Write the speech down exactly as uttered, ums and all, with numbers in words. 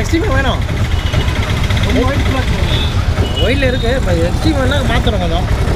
extreme வேணும் ஒயிட்டில் இருக்குது இப்போ எக்ஸ்ட்ரீம் வேணால் மாற்றணும் கொஞ்சம்